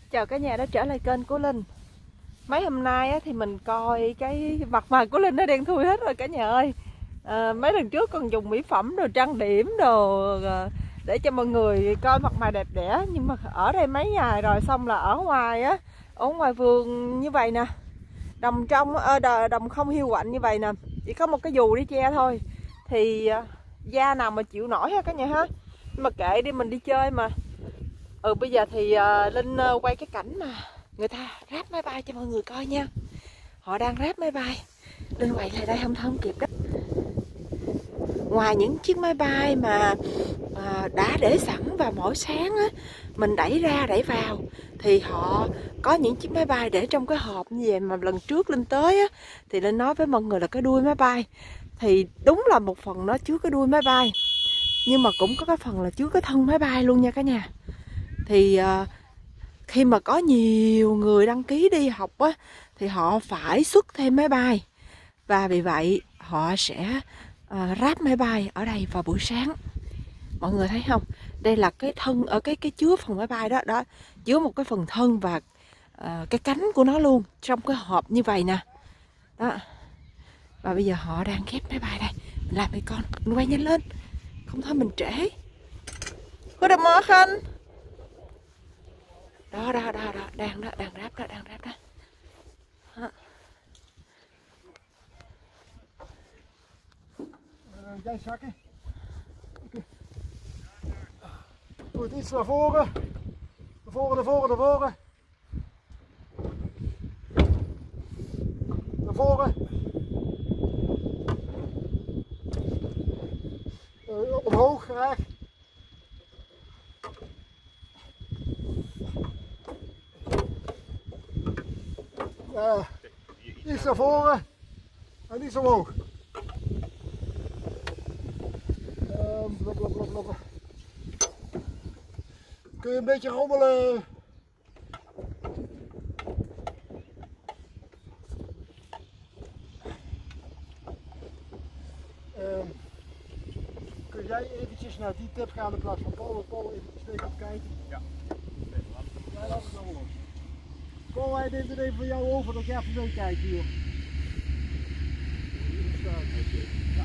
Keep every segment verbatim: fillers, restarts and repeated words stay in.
Chào cả nhà đã trở lại kênh của Linh. Mấy hôm nay á, thì mình coi cái mặt mày của Linh nó đen thui hết rồi cả nhà ơi. à, Mấy lần trước còn dùng mỹ phẩm rồi trang điểm đồ à, để cho mọi người coi mặt mày đẹp đẽ. Nhưng mà ở đây mấy ngày rồi, xong là ở ngoài á, ở ngoài vườn như vậy nè, đồng trong à, đồng không hiu quạnh như vậy nè, chỉ có một cái dù đi che thôi thì à, da nào mà chịu nổi ha cả nhà ha. Nhưng mà kệ đi, mình đi chơi mà. Ừ bây giờ thì uh, Linh uh, quay cái cảnh mà người ta ráp máy bay cho mọi người coi nha. Họ đang ráp máy bay, Linh quay lại đây không không kịp đó. Ngoài những chiếc máy bay mà uh, đã để sẵn và mỗi sáng á, mình đẩy ra đẩy vào, thì họ có những chiếc máy bay để trong cái hộp như vậy. Mà lần trước Linh tới á, thì Linh nói với mọi người là cái đuôi máy bay, thì đúng là một phần nó chứa cái đuôi máy bay, nhưng mà cũng có cái phần là chứa cái thân máy bay luôn nha cả nhà. Thì uh, khi mà có nhiều người đăng ký đi học á, thì họ phải xuất thêm máy bay, và vì vậy họ sẽ uh, ráp máy bay ở đây vào buổi sáng. Mọi người thấy không? Đây là cái thân ở cái cái chứa phần máy bay đó, đó chứa một cái phần thân và uh, cái cánh của nó luôn trong cái hộp như vậy nè. Đó. Và bây giờ họ đang ghép máy bay đây. Mình làm đi con, mình quay nhanh lên, không thôi mình trễ. Goedemorgen. Đó, đó, đó, đó, đang đó, đang ráp đó, đang ráp đó. Đó. Jij zakken. Doe het iets naar voren. Naar voren, naar voren, naar voren. Naar voren. Uh, omhoog graag. Uh, iets naar voren en iets omhoog. Uh, blop, blop, blop, blop. Kun je een beetje rommelen? Uh, kun jij eventjes naar die tip gaan in plaats van Paul? Paul even steek op kijken. Ja. Jij laat het nou los. Paul, hij neemt het even van jou over dat jij even meekijkt hier. Hier staat het. Ja.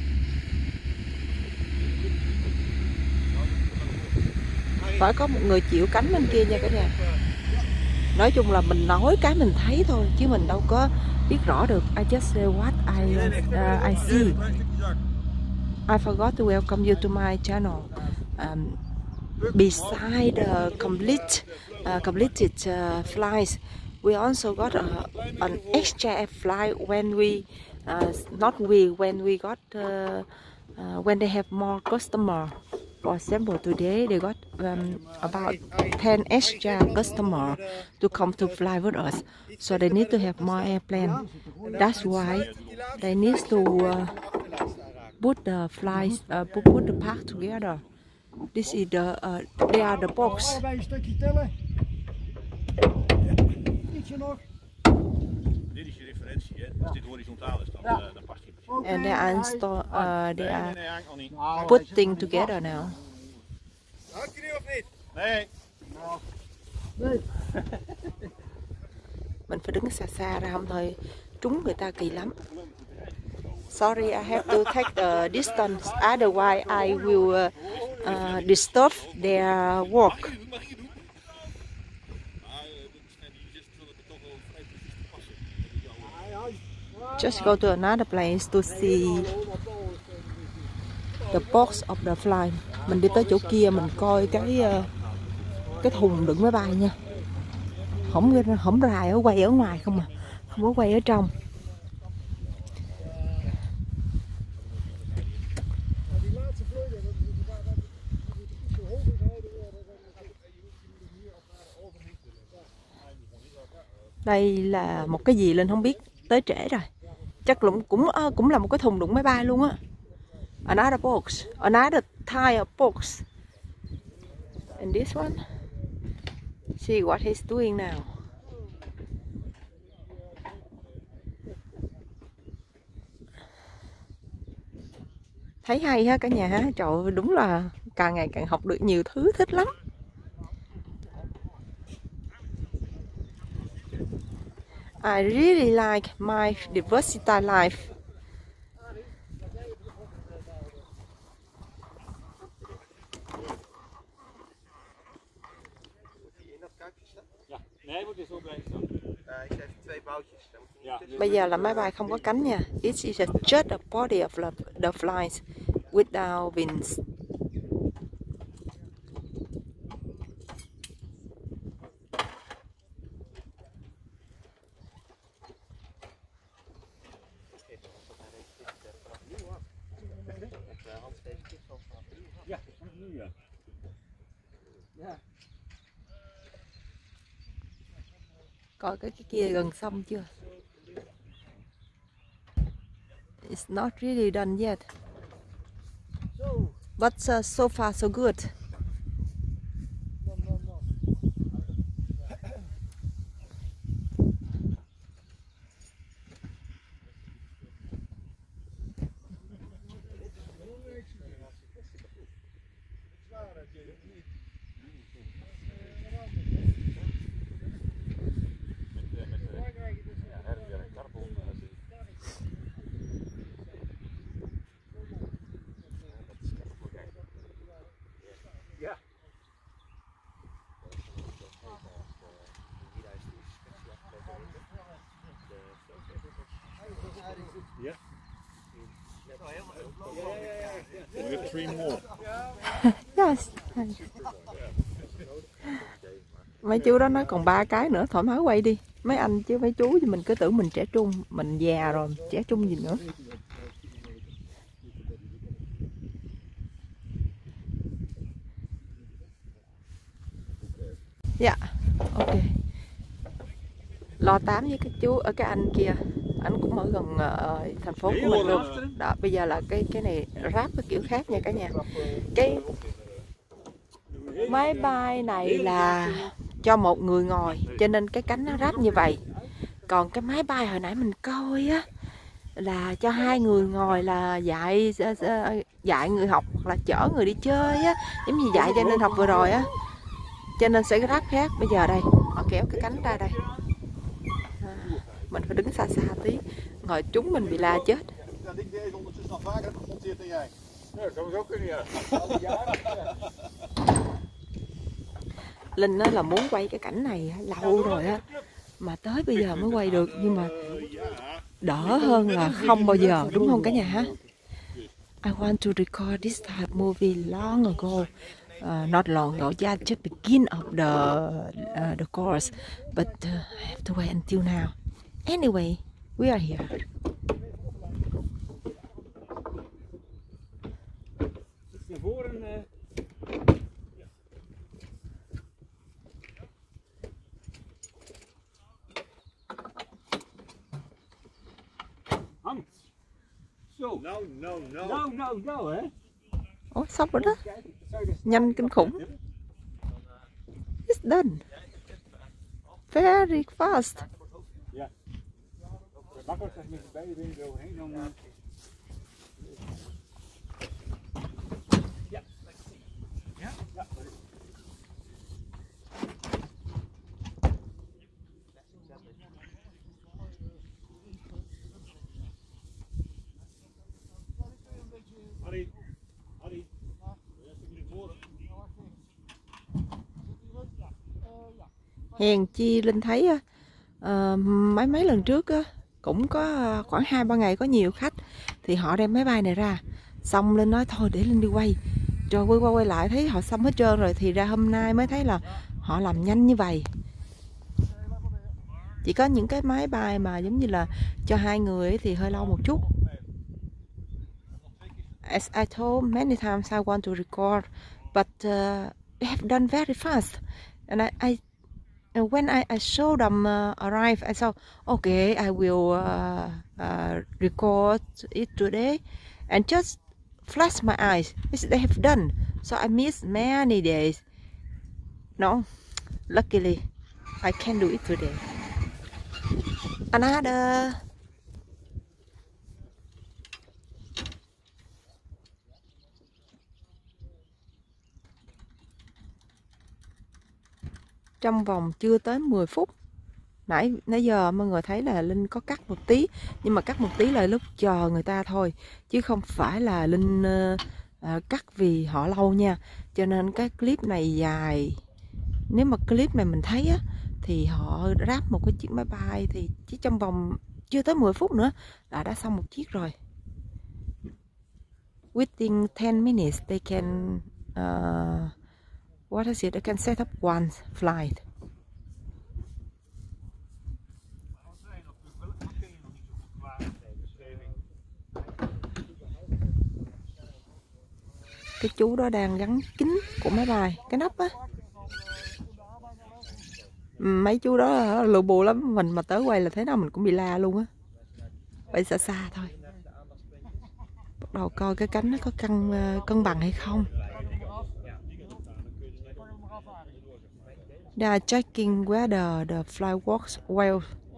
Phải có một người chịu cánh bên kia nha cả nhà. Nói chung là mình nói cái mình thấy thôi, chứ mình đâu có biết rõ được. I just say what I, uh, I see. I forgot to welcome you to my channel. Um, beside the complete, uh, completed uh, flights, we also got a, an extra flight when we, uh, not we, when we got, uh, uh, when they have more customer. For example, today they got um, about ten extra customers to come to fly with us, so they need to have more airplane. That's why they need to uh, put the flights, uh, put, put the park together. This is the, uh, they are the box. Dit is je referentie, hè? Als dit horizontaal is, dan, uh, dan past hij precies. And they are install, uh, they Nee, are nee, nee, al niet. putting together now. Hangt hij nu of niet? Nee. Nee. Mình phải đứng xa xa ra, không thôi trúng người ta kỳ lắm. Sorry, I have to take the distance, otherwise I will uh, uh, disturb their work. Just go to another place to see the box of the fly. Mình đi tới chỗ kia mình coi cái cái thùng đựng máy bay nha. Không không rài ở quay ở ngoài không à, không có quay ở trong. Đây là một cái gì Linh không biết, tới trễ rồi. Chắc cũng cũng cũng là một cái thùng đựng máy bay luôn á. Another box, another tire box. And this one, see what he's doing now. Thấy hay ha cả nhà ha. Trời ơi, đúng là càng ngày càng học được nhiều thứ, thích lắm. I really like my diversity life. Nee, moet je zo blijven staan. Uh, ik geef twee boutjes. Ja. Bây giờ là máy bay không có cánh nha. It is just a body of the, the flies without wings. Ja, nu ja. Ja. Coi cái cái kia gần xong chưa? It's not really done yet. But uh, so far so good. Yeah. We have three more. Yes. Mấy chú đó nói còn ba cái nữa, thoải mái quay đi. Mấy anh chứ mấy chú thì mình cứ tưởng mình trẻ trung, mình già rồi, trẻ trung gì nữa. Dạ, ok. Lo tám với các chú ở cái anh kia, anh cũng ở gần uh, thành phố của mình luôn. Đó, bây giờ là cái cái này ráp cái kiểu khác nha cả nhà. Cái máy bay này là cho một người ngồi, cho nên cái cánh nó ráp như vậy. Còn cái máy bay hồi nãy mình coi á là cho hai người ngồi, là dạy dạy người học hoặc là chở người đi chơi á, giống như dạy cho nên học vừa rồi á, cho nên sẽ ráp khác. Bây giờ đây họ kéo cái cánh ra đây, à, mình phải đứng xa xa tí, ngồi chúng mình bị la chết. Linh nói là muốn quay cái cảnh này lâu rồi á, mà tới bây giờ mới quay được, nhưng mà đỡ hơn là không bao giờ, đúng không cả nhà ha? I want to record this type of movie long ago. Uh, not long ago, yeah, just begin of the uh, the course, but uh, I have to wait until now. Anyway, we are here. Hans. Zo. No, no, no. No, no, no, hè? Ủa, sắp rồi đó. Nhanh kinh khủng. It's done. Very fast. Ja. Makkelijk als je met de beide benen zo heen, dan... Ja. Ja? Ja. Harry, Harry. Hèn chi Linh thấy uh, mấy mấy lần trước á, cũng có khoảng hai ba ngày có nhiều khách thì họ đem máy bay này ra, xong Linh nói thôi để Linh đi quay, rồi quay qua quay lại thấy họ xong hết trơn rồi, thì ra hôm nay mới thấy là họ làm nhanh như vậy. Chỉ có những cái máy bay mà giống như là cho hai người ấy thì hơi lâu một chút. As I told many times I want to record, but uh, they have done very fast, and I, I when I, I saw them uh, arrive, I thought, okay, I will uh, uh, record it today, and just flash my eyes. They have done, so I missed many days. No, luckily, I can do it today. Another. Trong vòng chưa tới mười phút Nãy nãy giờ mọi người thấy là Linh có cắt một tí, nhưng mà cắt một tí là lúc chờ người ta thôi, chứ không phải là Linh uh, uh, cắt vì họ lâu nha. Cho nên cái clip này dài. Nếu mà clip này mình thấy á, thì họ ráp một cái chiếc máy bay thì chỉ trong vòng chưa tới mười phút nữa là đã xong một chiếc rồi. Within ten minutes they can uh, what is it? They can set up one flight. Cái chú đó đang gắn kính của máy bay, cái nắp á. Mấy chú đó lù bù lắm, mình mà tới quay là thế nào mình cũng bị la luôn á. Phải xa xa thôi. Bắt đầu coi cái cánh nó có cân cân bằng hay không. They are checking whether the flight works well.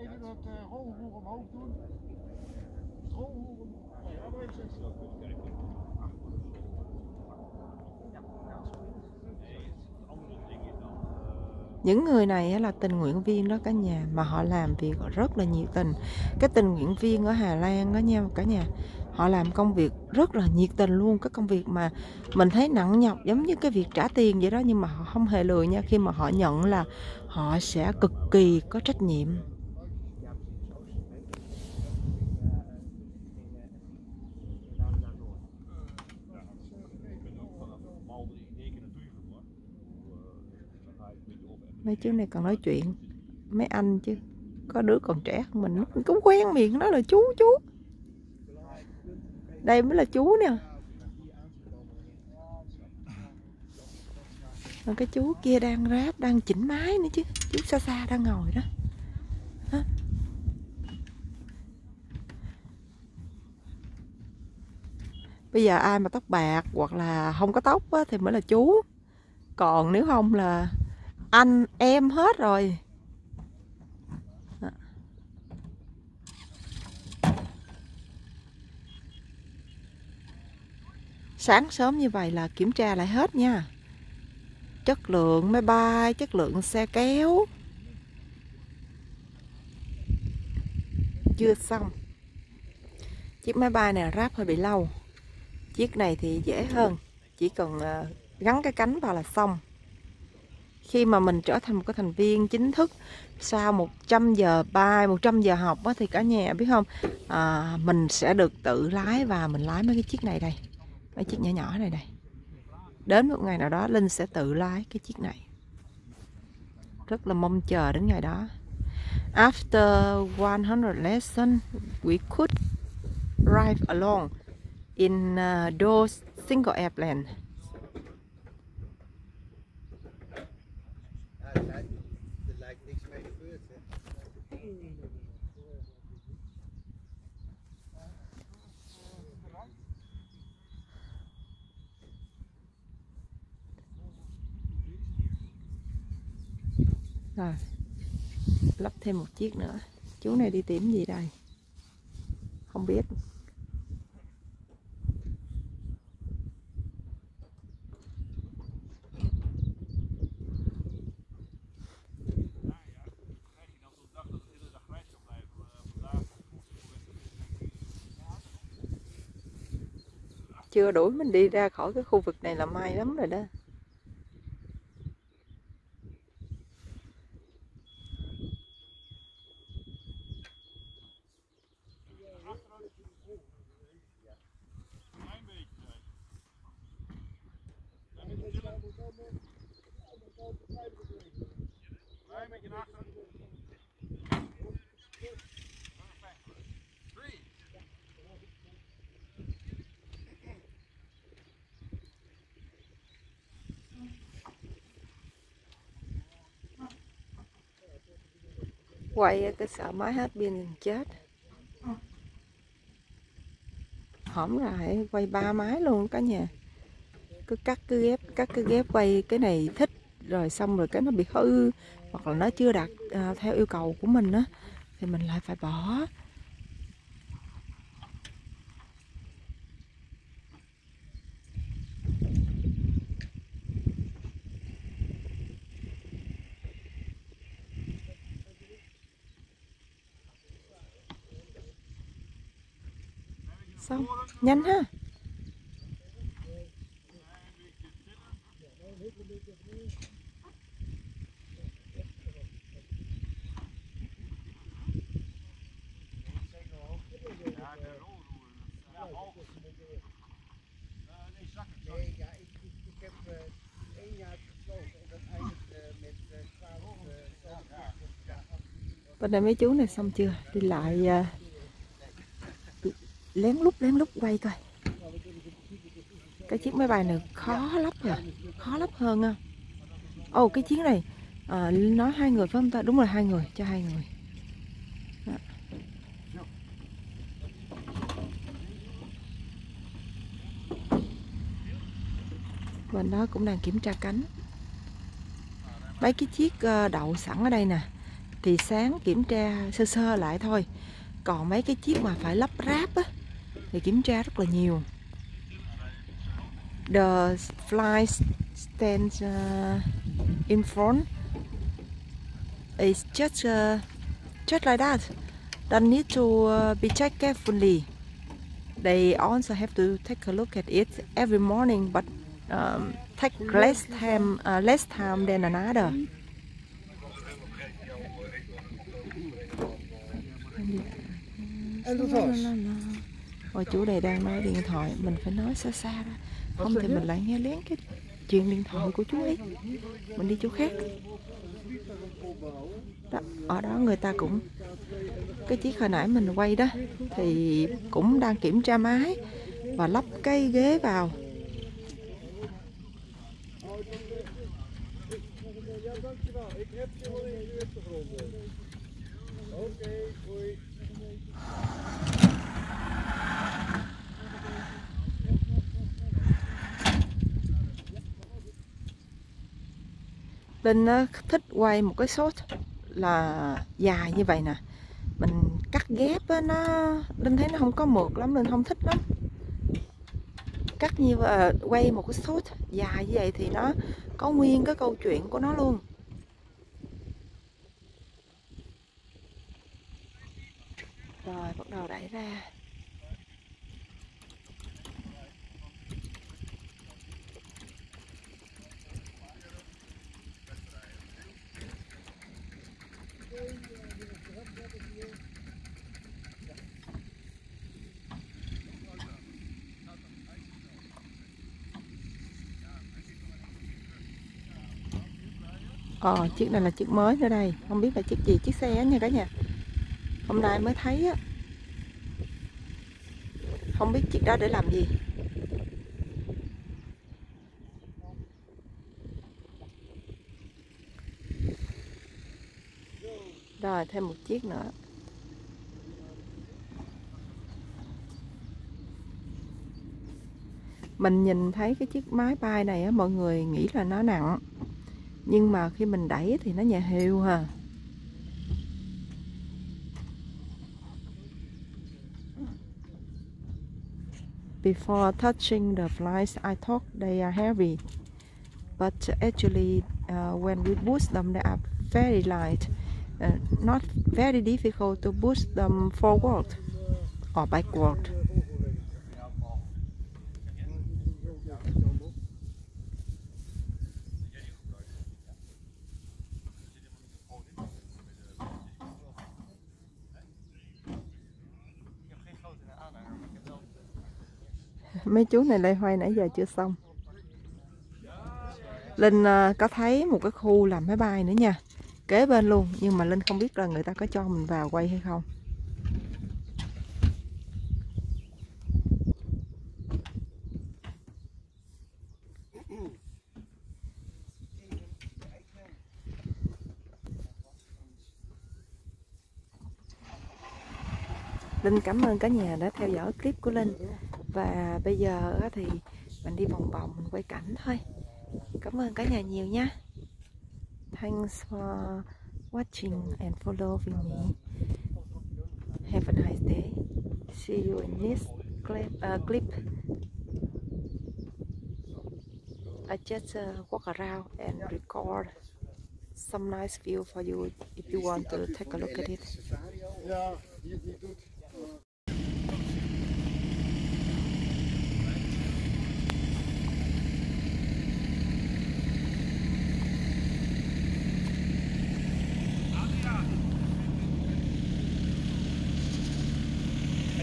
Những người này là tình nguyện viên đó cả nhà, mà họ làm việc rất là nhiệt tình. Cái tình nguyện viên ở Hà Lan đó nha cả nhà, họ làm công việc rất là nhiệt tình luôn. Cái công việc mà mình thấy nặng nhọc giống như cái việc trả tiền vậy đó, nhưng mà họ không hề lười nha. Khi mà họ nhận là họ sẽ cực kỳ có trách nhiệm. Mấy chú này còn nói chuyện, mấy anh chứ có đứa còn trẻ hơn mình, mình cũng quen miệng nó là chú chú. Đây mới là chú nè. Còn cái chú kia đang ráp, đang chỉnh máy nữa chứ. Chú xa xa đang ngồi đó. Hả? Bây giờ ai mà tóc bạc hoặc là không có tóc á, thì mới là chú. Còn nếu không là anh em hết rồi. Sáng sớm như vậy là kiểm tra lại hết nha. Chất lượng máy bay, chất lượng xe kéo. Chưa xong. Chiếc máy bay này ráp hơi bị lâu. Chiếc này thì dễ hơn, chỉ cần gắn cái cánh vào là xong. Khi mà mình trở thành một cái thành viên chính thức sau một trăm giờ bay, một trăm giờ học á, thì cả nhà biết không, à, mình sẽ được tự lái và mình lái mấy cái chiếc này đây, mấy chiếc nhỏ nhỏ này đây. Đến một ngày nào đó Linh sẽ tự lái cái chiếc này. Rất là mong chờ đến ngày đó. After one hundred lessons, we could drive alone in uh, those single airplane. Rồi, lắp thêm một chiếc nữa. Chú này đi tìm gì đây? Không biết. Chưa đuổi mình đi ra khỏi cái khu vực này là may lắm rồi đó. Quay cái sợ máy hết pin chết. Hổm lại quay ba máy luôn cả nhà. Cứ cắt cứ ghép, cắt cứ ghép quay cái này thích rồi xong rồi cái nó bị hư hoặc là nó chưa đạt à, theo yêu cầu của mình á thì mình lại phải bỏ. Xong, nhanh ha. Nee, ja, ik, ik, ik heb uh, één jaar gevlogen en dat eindigt uh, met uh, twaalf uh, Bên đây mấy chú này xong chưa? Đi lại uh, lén lút lén lút quay coi. Cái chiếc máy bay này khó lắp rồi, khó lắp hơn à. Ồ oh, cái chiếc này à, nói hai người phải không ta? Đúng rồi, hai người, cho hai người. Đó. Bên đó cũng đang kiểm tra cánh. Mấy cái chiếc đậu sẵn ở đây nè thì sáng kiểm tra sơ sơ lại thôi. Còn mấy cái chiếc mà phải lắp ráp á thì kiểm tra rất là nhiều. The fly stands uh, in front is just uh, just like that. Don't need to uh, be checked carefully. They also have to take a look at it every morning, but um, take less time uh, less time than another. Ôi chú này đang nói điện thoại, mình phải nói xa xa ra, không thì mình lại nghe lén cái chuyện điện thoại của chú ấy. Mình đi chỗ khác. Đó, ở đó người ta cũng, cái chiếc hồi nãy mình quay đó thì cũng đang kiểm tra máy và lắp cái ghế vào. Linh thích quay một cái shot là dài như vậy nè, mình cắt ghép á, nó Linh thấy nó không có mượt lắm, Linh không thích lắm. Cắt như vậy, quay một cái shot dài như vậy thì nó có nguyên cái câu chuyện của nó luôn. Rồi bắt đầu đẩy ra. Ờ, chiếc này là chiếc mới nữa đây, không biết là chiếc gì, chiếc xe nha cả nhà. Hôm nay mới thấy á, không biết chiếc đó để làm gì. Rồi thêm một chiếc nữa. Mình nhìn thấy cái chiếc máy bay này á, mọi người nghĩ là nó nặng, nhưng mà khi mình đẩy thì nó nhẹ hều ha. Before touching the flies, I thought they are heavy, but actually uh, when we push them, they are very light. Uh, not very difficult to push them forward or backward. Mấy chú này loay hoay nãy giờ chưa xong. Linh uh, có thấy một cái khu làm máy bay nữa nha, kế bên luôn, nhưng mà Linh không biết là người ta có cho mình vào quay hay không. Linh cảm ơn cả nhà đã theo dõi clip của Linh. Và bây giờ thì mình đi vòng vòng mình quay cảnh thôi. Cảm ơn cả nhà nhiều nha. Thanks for watching and following me. Have a nice day. See you in next clip. Uh, clip. I just uh, walk around and record some nice view for you if you want to take a look at it. Ja, die het niet doet.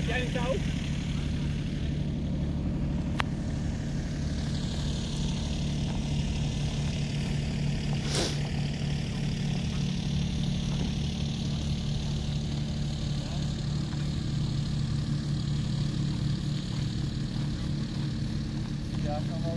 Heb jij een touw? Ja, kan wel.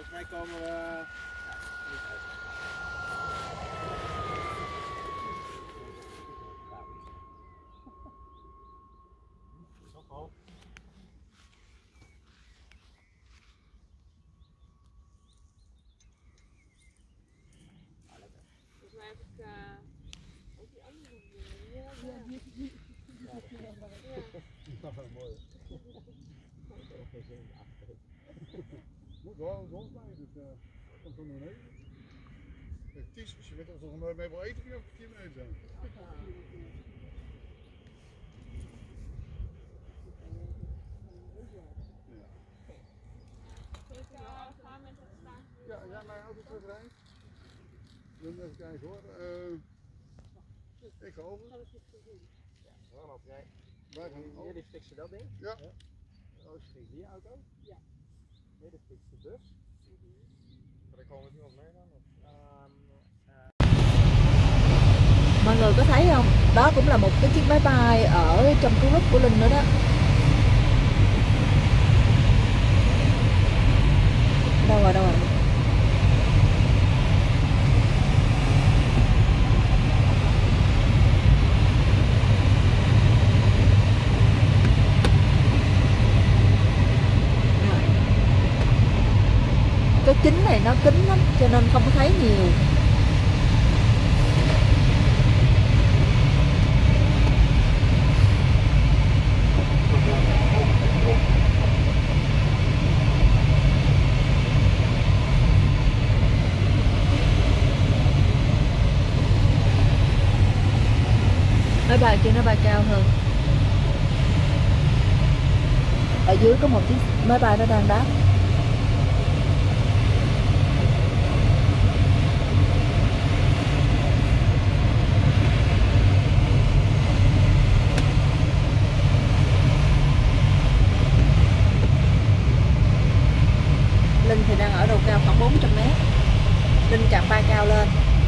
volgens mij komen we... Volgens mij heb ik uh, ook die andere weer. Ja, ja. Dat is mooi. Moet wel rond blijven, dus uh, komt zo naar beneden. Kijk, Ties, als je weet dat we nog mee wil eten, kun je ook vier minuten zijn. Ja, ja, mijn auto terugrijdt. Dan even kijken hoor. Uh, ik ga over. Ja, dan jij. Wij gaan over. Jullie fixen dat ding? Ja. Ja. Roos fixt die auto? Ja. Midden fixt de bus. Maar er komen niemand mee dan? Of? Um, Mọi người có thấy không? Đó cũng là một cái chiếc máy bay ở trong cái group của Linh nữa đó. Đâu rồi, đâu rồi? Cái kính này nó kín lắm cho nên không có thấy nhiều. Máy bay kia nó bay cao hơn. Ở dưới có một chiếc máy bay nó đang đáp. Linh thì đang ở độ cao khoảng bốn trăm mét. Linh chạm bay cao lên.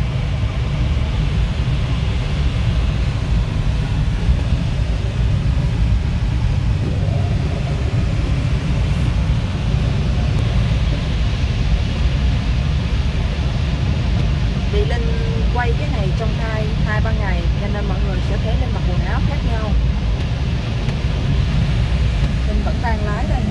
Vì Linh quay cái này trong hai hai ba ngày cho nên mọi người sẽ thấy Linh mặc quần áo khác nhau. Linh vẫn đang lái đây.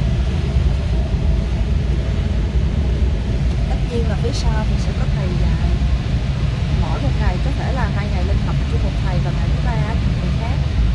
Tất nhiên là phía sau thì sẽ có thầy dạy. Mỗi một ngày có thể là hai ngày Linh học với một thầy và ngày thứ ba thì người khác.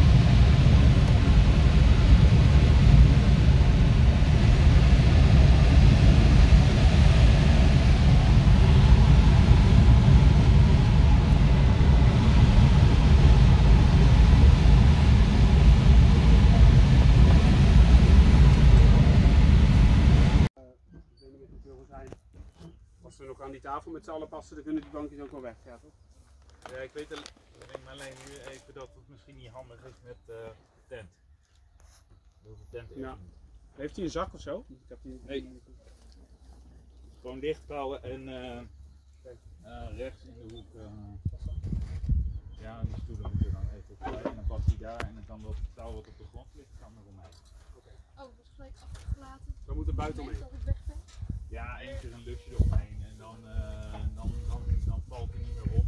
Als we nog aan die tafel met z'n allen passen, dan kunnen die bankjes ook wel weg, ja toch? Ja, ik weet alleen nu even dat het misschien niet handig is met uh, de tent. Dat de tent ja. Heeft hij een zak of zo? Ik heb die... Nee. Gewoon dichtbouwen en uh, uh, rechts in de hoek. Uh, ja, die stoelen moeten dan even opzij en dan past hij daar en dan kan dat touw wat op de grond ligt, kan er omheen. Okay. Oh, dat was gelijk achtergelaten. We moeten buiten omheen. Dat het wegvalt? Ja, één keer een luchtje eromheen en dan, uh, dan, dan, dan valt hij niet meer op.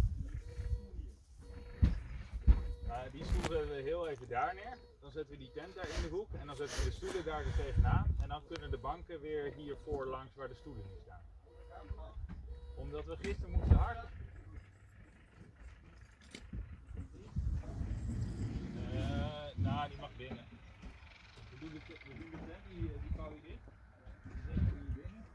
Uh, die stoel zetten we heel even daar neer. Dan zetten we die tent daar in de hoek en dan zetten we de stoelen daar er tegenaan. En dan kunnen de banken weer hiervoor langs waar de stoelen nu staan. Omdat we gisteren moesten hard. Uh, nou, die mag binnen. We doen de, we doen de tent, die, die vouw je dicht. Dan zetten we hier binnen.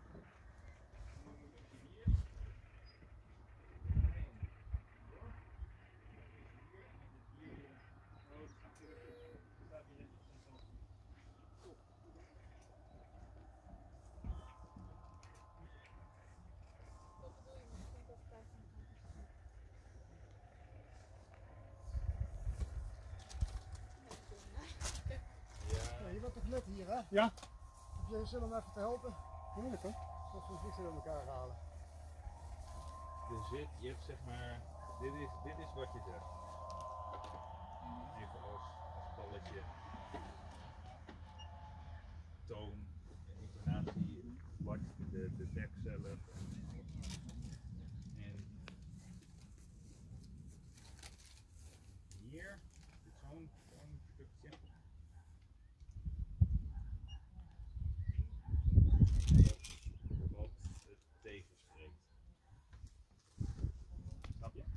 Ja, je bent toch net hier, hè? Ja. Je zullen hem even te helpen? Moeilijk hoor. Dat we het in elkaar halen. Er zit, je hebt zeg maar, dit is, dit is wat je zegt. Even als, als balletje. Toon, intonatie, wat je de, de dek zelf. En hier is zo'n zo'n stukje. Wat het tegenspreekt. Snap je?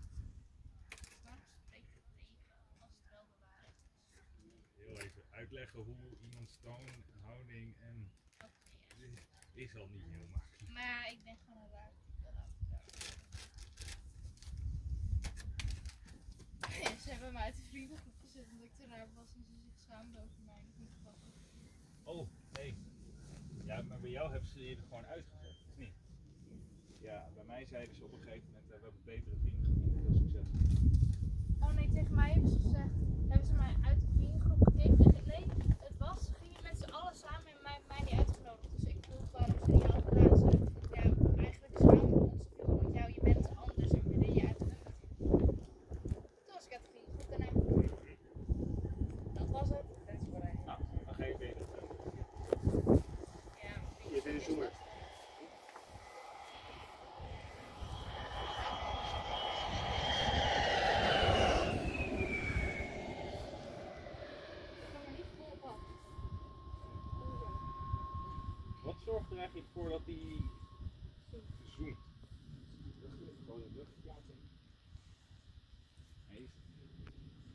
Heel even uitleggen hoe iemands toon, houding en is al niet heel makkelijk. Maar ja, ik ben gewoon een raar. Ja, ze hebben me uit de vriendengroep gezet omdat ik te raar was en ze zich schaamden over mij. Dat vind ik grappig. Oh, nee. Ja, maar bij jou hebben ze je er gewoon uitgezet, of niet? Ja, bij mij zeiden ze op een gegeven moment, we hebben betere vrienden gevonden, heel succesvol. Oh nee, tegen mij hebben ze gezegd, hebben ze mij uit de vriendengroep gekeken. Nee, het was, ze gingen met z'n allen samen en mij, mij niet uitgenodigd. Dus ik vroeg waarom ze niet hadden gedaan. Ze ja, eigenlijk schamen we ons veel, want jou, je bent anders en we deden je uitgenodigd. Toen was ik uit de vriendengroep daarna. Dat was het. Dat is voor mij. Nou, dan geef ik het. Ja, Je bent een zoemer. Wat zorgt er eigenlijk voor dat die zoomt? Gewoon de luchtverplaatsing. Nee, is het niet.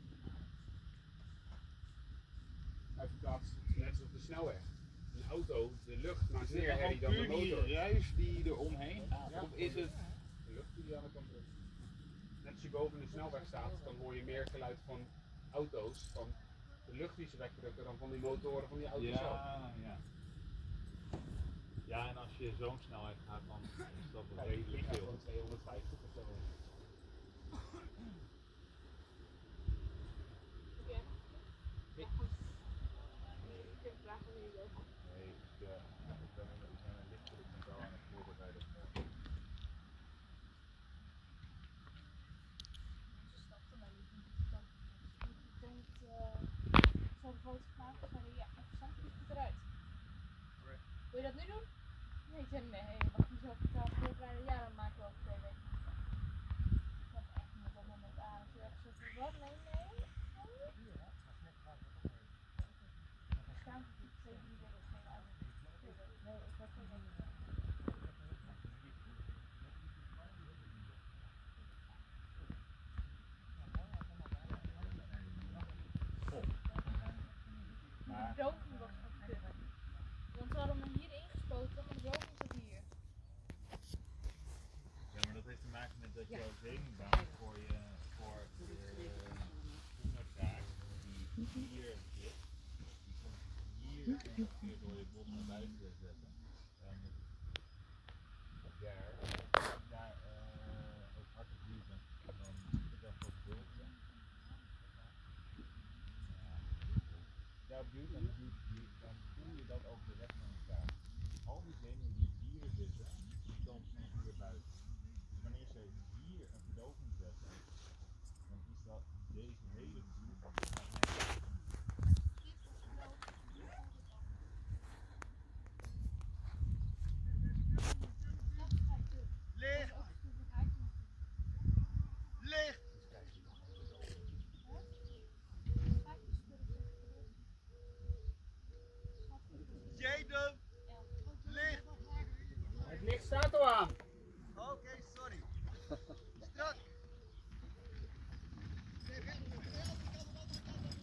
Hij verplaatst net als op de snelweg. Een auto, de lucht maakt Is meer het herrie gewoon dan de puur die motor. ruis die er omheen gaat? Of is het... De lucht die aan de kant drukt. Net als je boven de snelweg staat, dan hoor je meer geluid van auto's, van de lucht die ze wegdrukken dan van die motoren van die auto's zelf. Ja, ja. Ja, en als je zo'n snelheid gaat, dan is dat Ja, redelijk ik ga veel. gewoon tweehonderdvijftig of zo. Ik heb een vraag van jullie ook. Nee, ik, uh, ik ben een, ik ben een lichtelijk model aan het voorbereiden voor morgen. Ze stapten mij niet in de stad. Ik denk, uh, ze hebben foto's gemaakt en zeiden ja, interessant, hoe ziet het eruit? Wil je dat nu doen? Nee, ik zei nee, wacht je zelf betaald voorbereiden, ja dan maken we over twee weken. Ik heb echt niet op dat moment aan. Ze hebben gezegd, wat? Nee, nee. Staan ze niet, zeker niet dat het geen uit. Nee, ik heb geen idee. Maar De droging was van kut. Want ze hadden me hier ingespoten, maar de droging zat hier. ja, maar dat heeft te maken met dat jouw zenuwbaan voor je voor de onderkaak die hier zit, die komt hier ongeveer door je bot naar buiten te zetten. Dan moet het daar, daar uh, ook hard op duwen. En dan moet dat wat bulten. Ja, duwt en duwt, duwt, dan voel je dat over de rest van de kaart. Al die zenuwen die hier zitten, die komen van hier buiten. Dus wanneer ze hier een verdoving zetten, dan is dat deze hele groep naar beneden. Licht! Licht! Jaden! Licht! Het licht staat al aan! Oké, sorry. Strak!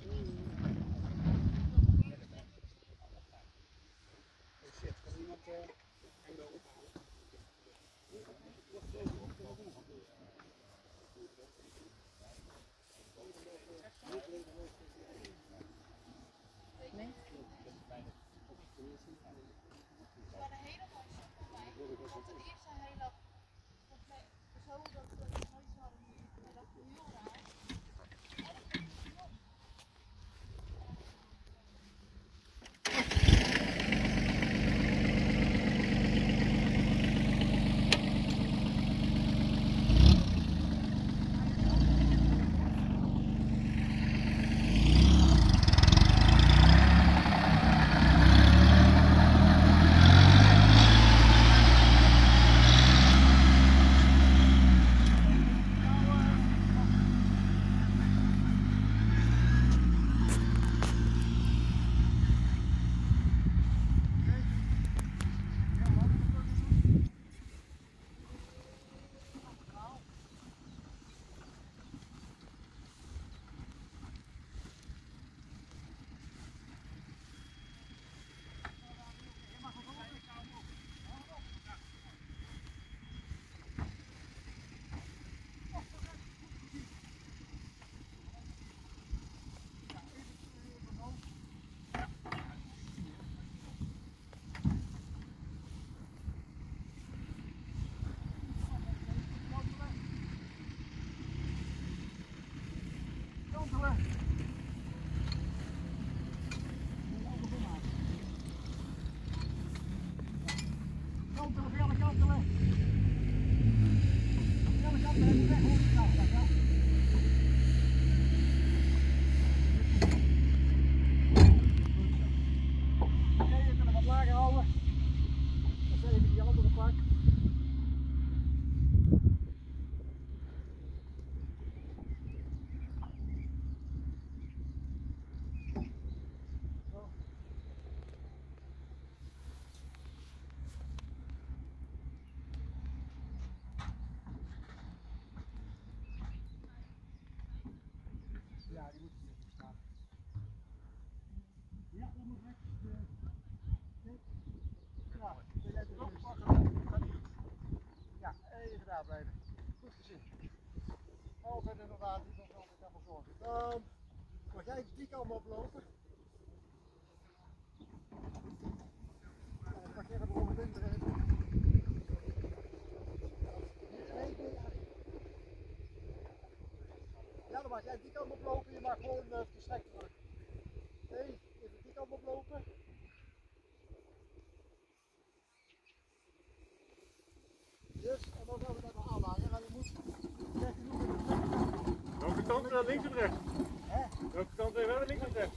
Um, mag jij die kant oplopen? Ja, dan pak jij er gewoon met in te rijden. Ja, dan mag jij die kant oplopen, je mag gewoon uh, verstrekt terug. Nee, even die kant oplopen. Yes, en dan gaan we dat nog aanlagen. En je moet net genoeg in de trek gaan. Welke kant naar links of rechts? Hè? Welke kant wil je wel, links of rechts?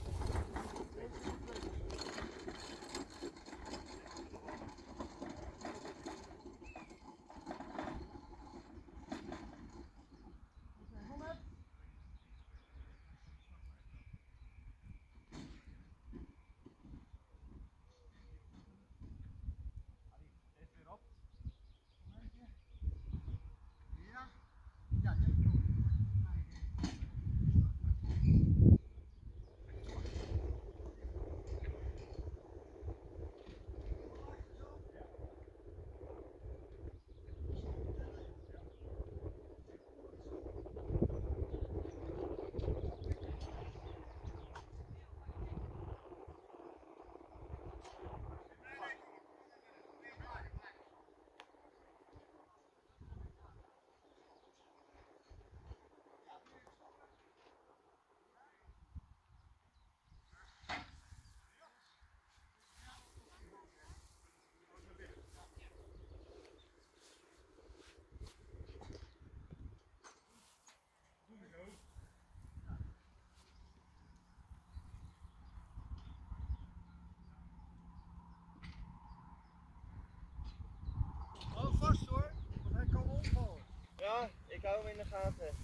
Hou vast hoor, want hij kan omvallen. Ja, ik hou hem in de gaten.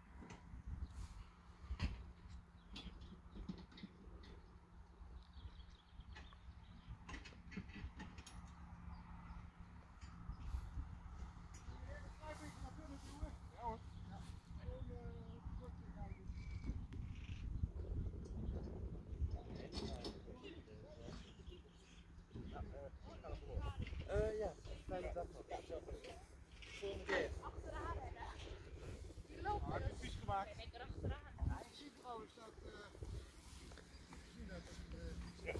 Uh, ja, veilig dag nog. Volgende keer. Achteraan rennen. Die loopt Heb je het vies gemaakt? en ik erachteraan. Ja, je ziet trouwens dat... Uh, je ziet dat het... Uh, ja,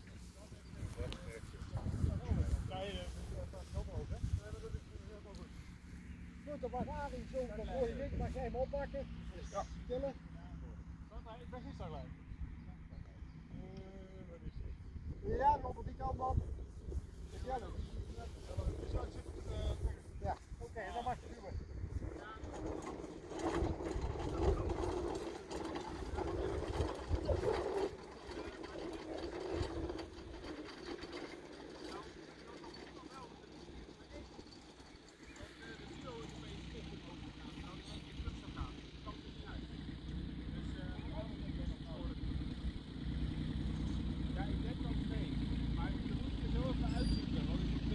dat is ook ook, hè? Nee, maar dat is heel goed. Goed, dan mag Arie zo van voor je ligt, mag jij hem oppakken. Ja. Tillen. Ik ben gisteren gelijk. Ja, op die kant dan. Ja, dat is. Ja, oké, okay, dan mag je duwen. Ja, ik denk dat mee. Maar je moet je zo even uitzoeken. Want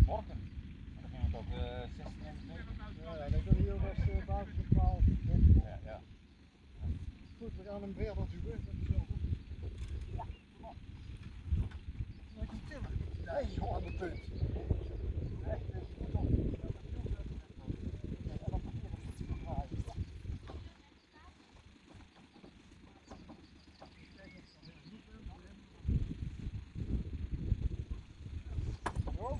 Morgen. Dan ging het ook uh, zestien en zevenentwintig. Ja, dat kan hier was uh, buiten de twaalf. Ja, ja. Goed, we gaan hem verder zoeken. Dat is wel goed. Ja, kom op. Lekker tillen. Nee, joh, aan de punt. Echt, dat is goed op. En dan probeer ik het te draaien. Zo.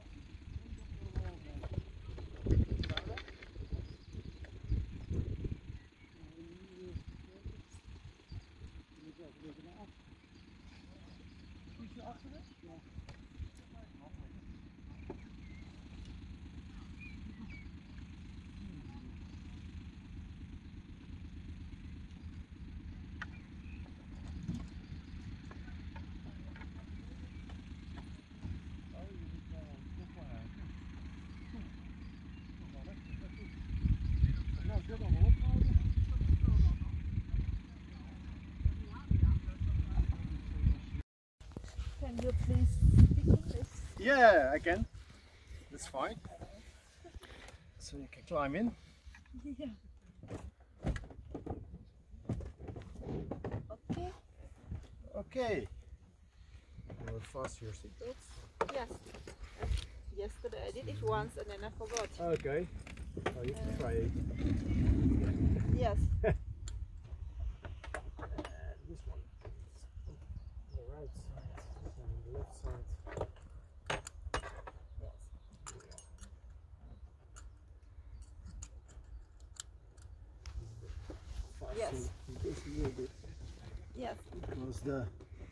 Can you please speak English? Yeah, I can. That's fine. So you can climb in. Yeah. Okay. Okay. You will fasten your seatbelts. Yes. Yesterday I did it once and then I forgot. Okay. Oh, you can try it. Yes. And this one is on the right side, this one on the left side. Yes. Fasten this a little bit Yes. because the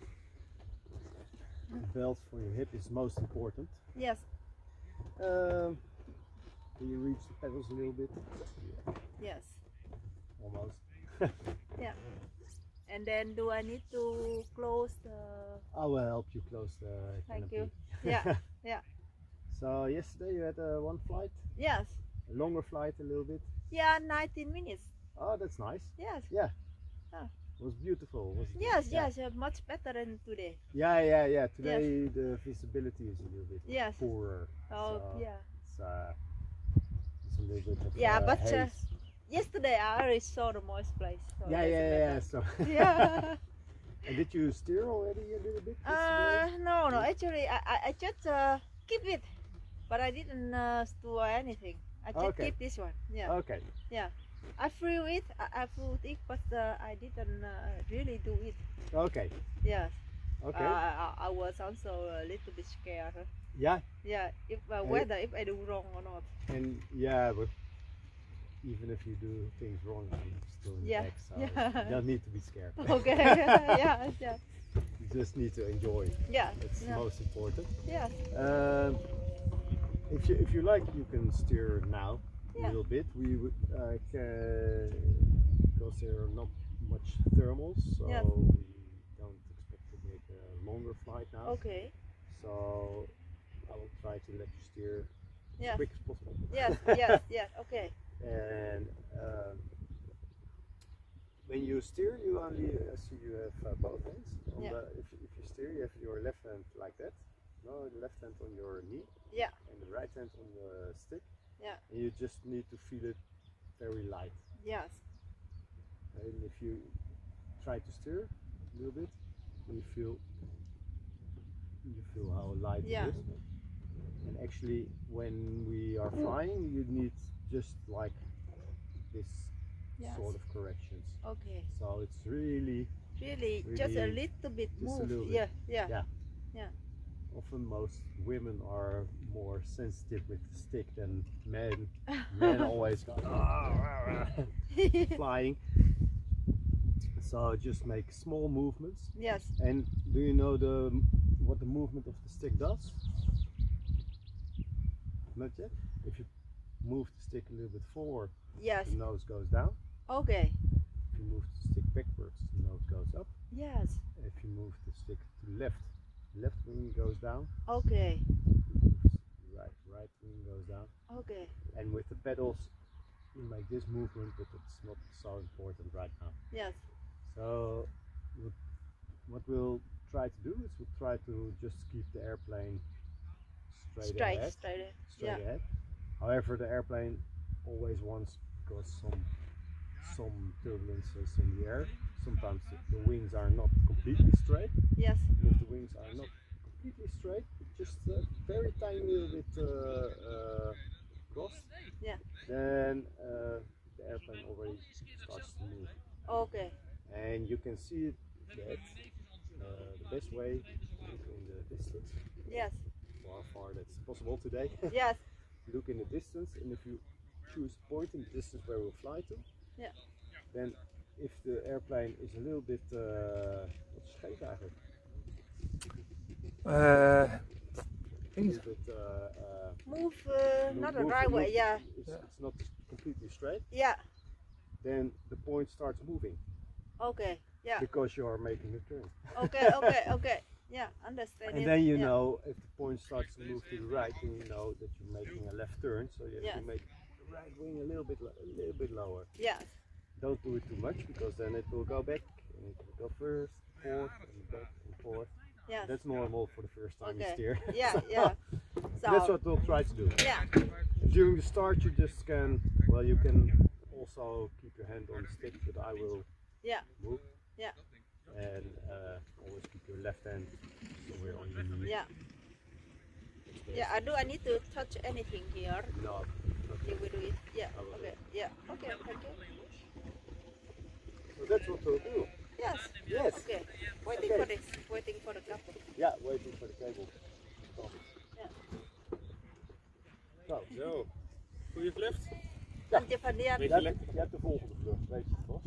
belt for your hip is most important. Yes. Um, can you reach the pedals a little bit? Yes. Almost. Yeah. And then do I need to close the... I will help you close the Thank canopy. you. Yeah. Yeah. So yesterday you had uh, one flight, Yes. a longer flight a little bit. Yeah, nineteen minutes. Oh, that's nice. Yes. Yeah. Oh. It was beautiful, wasn't it? Yes, Yeah. yes, uh, much better than today. Yeah, yeah, yeah. Today the visibility is a little bit Yes. poorer. Oh, so yeah. It's, uh, it's a little bit of Yeah, uh, but uh, haze. yesterday I already saw the moist place. So yeah, that's yeah, yeah, yeah. better. So. Yeah. And did you steer already a little bit? Uh, yesterday? no, no. Actually, I, I, I just uh, keep it, but I didn't uh, do anything. I just Okay. keep this one. Yeah. Okay. Yeah. I flew it. I, I flew it, but uh, I didn't uh, really do it. Okay. Yes. Okay. Uh, I, I was also a little bit scared. huh? yeah. Yeah. If uh, Hey. whether if I do wrong or not. And yeah, but even if you do things wrong, I'm still in Yeah. the back, so Yeah. you don't need to be scared. Okay. yeah. Yeah. You just need to enjoy it. Yeah. That's Yeah. most important. Yes. Um, if you if you like, you can steer now Yeah. a little bit. We would uh, ca- because there are not much thermals, so Yes. we don't expect to make a longer flight now. Okay. So I will try to let you steer as Yeah. quick as possible. Yes. Yes. Yes. Okay. And um, when you steer, you only uh, see you have uh, both hands. On Yeah. the, if, you- if you steer, you have your left hand like that. No, the left hand on your knee. Yeah. And the right hand on the stick. Yeah. And you just need to feel it very light. Yes. And if you try to steer a little bit, you feel you feel how light Yeah. it is. And actually, when we are flying, you need just like this Yes. sort of corrections. Okay. So it's really, Really, just a Really, little bit just a move. little bit. Yeah. Yeah. Yeah. Yeah. often most women are more sensitive with the stick than men. Men always go "Ah, rah, rah," flying. So just make small movements. Yes. And do you know the what the movement of the stick does? Not yet. If you move the stick a little bit forward, Yes. the nose goes down. Okay. If you move the stick backwards, the nose goes up. Yes. If you move the stick to the left, the left wing goes down. Okay. Right, right wing goes down. Okay. And with the pedals, you make this movement, but it's not so important right now. Yes. So what, what we'll try to do is we'll try to just keep the airplane straight, Straight, ahead. straight ahead. Straight Yeah. ahead. However, the airplane always wants, because some some turbulences in the air, sometimes the, the wings are not completely straight. Yes. And if the wings are not completely straight, just a very tiny little bit uh, uh, crossed, Yeah. then uh, the airplane already starts to move. Okay. And you can see that uh, the best way to look in the distance, Yes. for how far that's possible today. Yes. Look in the distance, and if you choose a point in the distance where we'll fly to, Yeah. then if the airplane is a little bit, uh, wat is scheef eigenlijk? Uh, A little bit, uh, uh, Move uh, not the move- right way. move- Yeah. It's, it's not completely straight. Yeah. Then the point starts moving Okay. Yeah. because you are making a turn. Okay. Okay. Okay. Yeah. Understand. And it. then you Yeah. know if the point starts to move to the right, then you know that you're making a left turn. So you have Yes. to make the right wing a little bit, lo- a little bit lower. Yes. Don't do it too much because then it will go back and it will go first, forth, and back and forth. Yes. That's normal for the first time you Okay. steer. Yeah. So Yeah. That's So. what we'll try to do. Yeah. During the start, you just can, well, you can also keep your hand on the stick, but I will Yeah. move. Yeah. And uh, always keep your left hand somewhere on your knee. Yeah. Yeah. I do. I need to touch anything here. No, You will do it. Yeah. I will do Okay. Yeah. Okay. Thank you. so that's what we'll do. Yes. Yes. Okay. Waiting Okay. for this. Waiting for the couple. Yeah, waiting for the cable. Yeah. Zo, Zo, goede vlucht. Dankje van die. je hebt, je hebt de volgende vlucht, weet je het vast.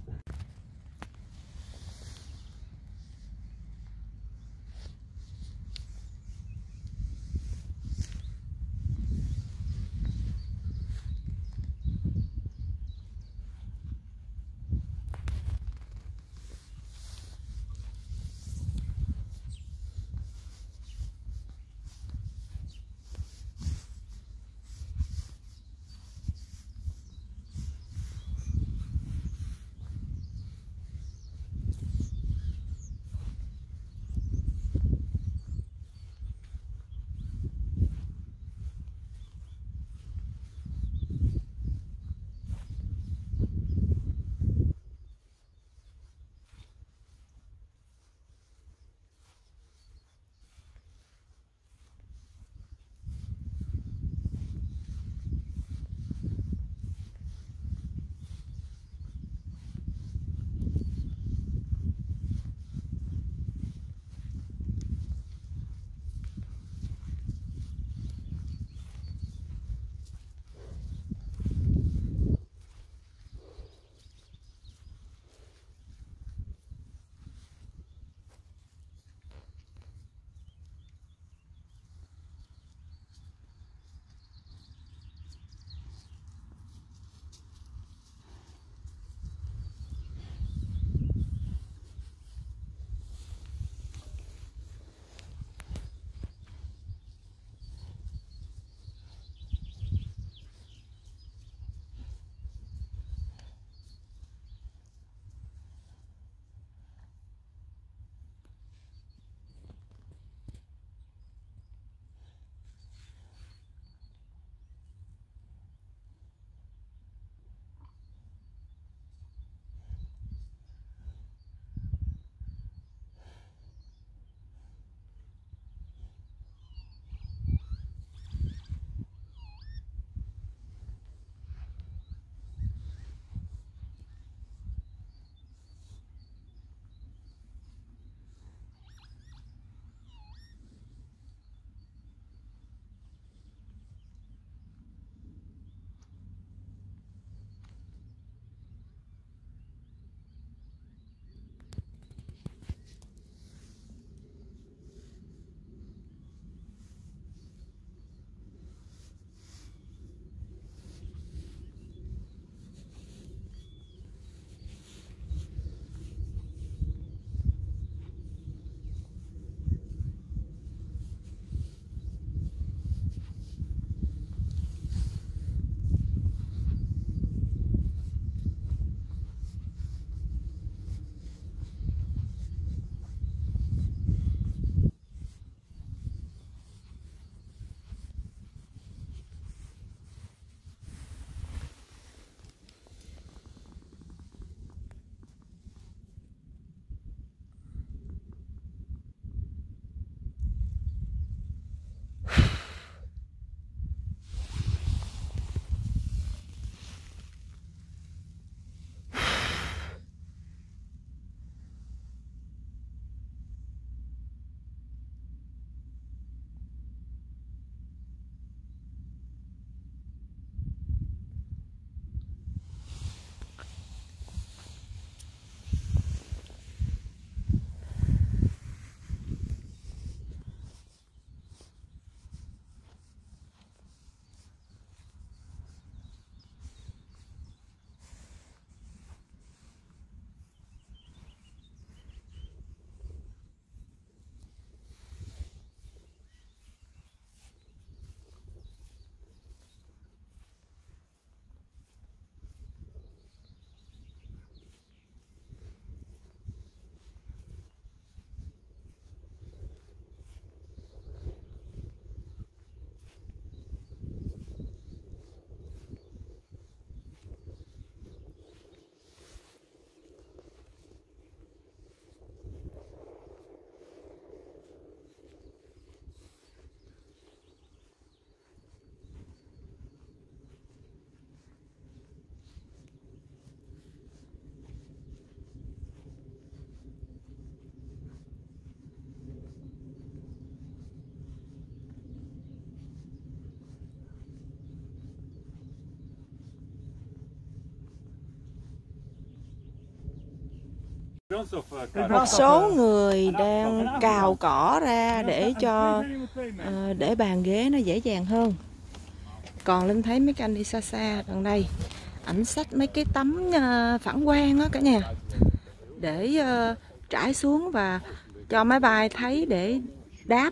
Một số người đang cào cỏ ra để cho uh, để bàn ghế nó dễ dàng hơn. Còn Linh thấy mấy cái anh đi xa xa gần đây, ảnh xách mấy cái tấm uh, phản quang á cả nhà, để uh, trải xuống và cho máy bay thấy để đáp.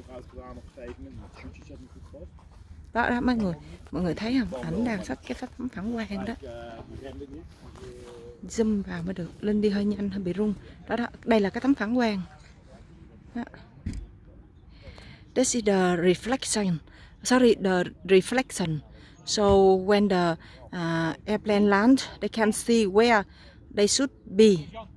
Đó, đó mọi người, mọi người thấy không? Ảnh đang xách cái tấm phản quang đó. Zoom vào mới được. Linh đi hơi nhanh hơi bị rung. Đó đó, đây là cái tấm phản quang. Đó. This is the reflection. Sorry, the reflection. So when the uh, airplane land, they can see where they should be.